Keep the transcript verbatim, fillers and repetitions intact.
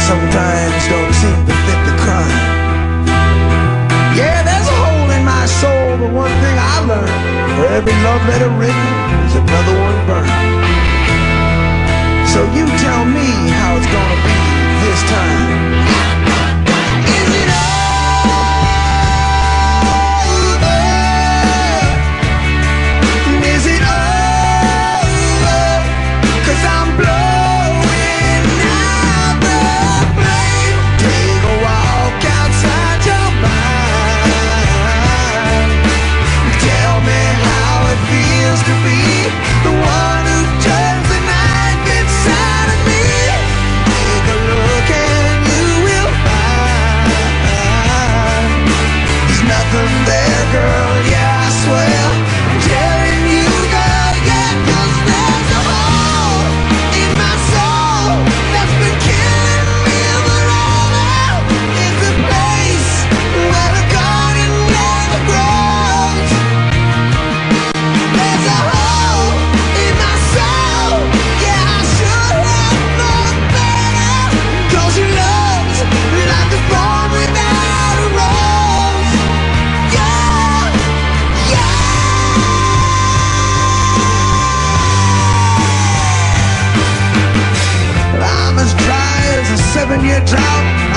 sometimes don't seem to fit the crime. Yeah, there's a hole in my soul, but one thing I learned: for every love letter written, there's another one burned. So you tell me how it's gonna be this time. Is it over? Is it over? 'Cause I'm blowing out the flame. Take a walk outside your mind. Tell me how it feels to be the one who turns the knife inside of me. Take a look and you will find there's nothing there, girl, yeah, I swear. I'm telling you, girl, yeah, 'cause there's a hole in my soul that's been killing me, but all now is a place where the garden never grows. There's a hole in my soul, yeah, I should have known better. 'Cause your love's like a thorn without a rose. Yeah, yeah. I'm as dry as a seven-year drought.